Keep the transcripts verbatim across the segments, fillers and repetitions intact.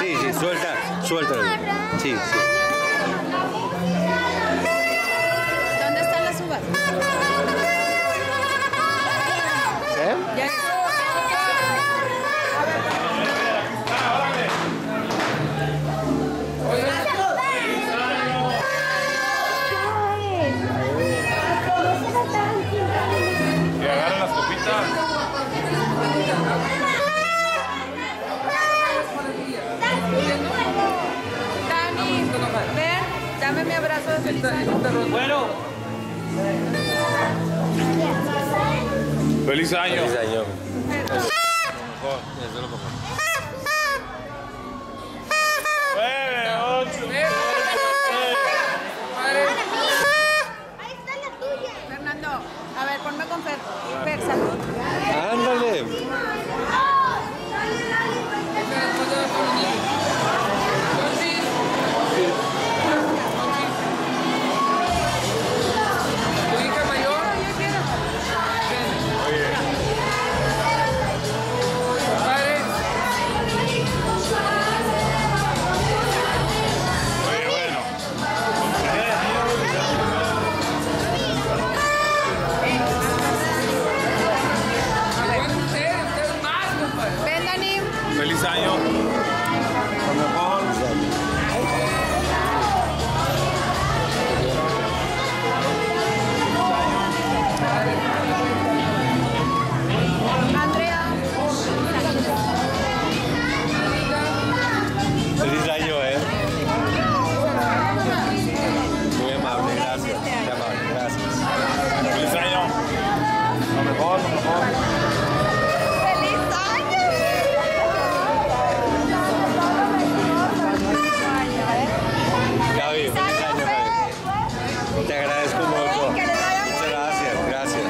Sí, sí, suelta, suelta. Sí, sí. ¿Dónde están las uvas? ¿Eh? Ya. Y agarra las copitas. Dani, ven, dame mi abrazo de feliz año. Bueno. Feliz año. Feliz año. nueve, ocho. Fernando, a ver, ponme con Fer. Fer, salud. Ándale. ¿Tu hija mayor? Yo quiero. Padre. Oye, bueno. Igual ustedes, ustedes más, compadre. Ven, Dani. Feliz año. Lo mejor. Andrea. Feliz año, ¿eh? Muy amable, gracias. Muy amable, gracias. Feliz año. Lo mejor, lo mejor. ¡Feliz año! Gaby, feliz año, Gaby. Te agradezco mucho. Que les vaya muy Muchas gracias, gracias.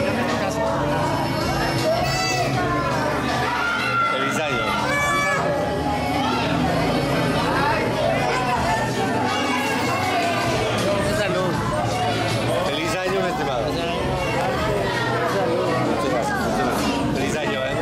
Feliz año. Salud. Feliz año, mi estimado. Muchas gracias, muchas gracias. Feliz año, ¿eh?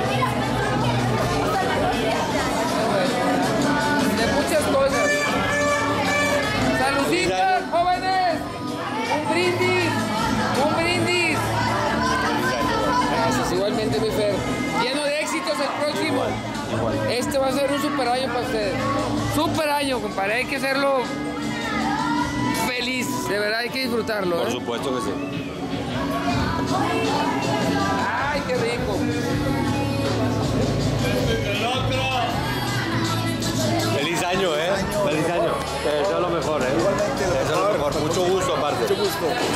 De muchas cosas. ¡Saludcita, jóvenes! ¡Un brindis! ¡Un brindis! Gracias, igualmente, mi Fer. Lleno de éxitos el próximo. Igual. Este va a ser un super año para ustedes. Super año, compadre. Hay que hacerlo feliz. De verdad, hay que disfrutarlo, Por ¿eh? supuesto que sí. ¡Ay, qué rico! Feliz año, ¿eh? Feliz año. Te deseo lo mejor, ¿eh? Te deseo lo mejor. Mucho gusto, aparte. Mucho gusto.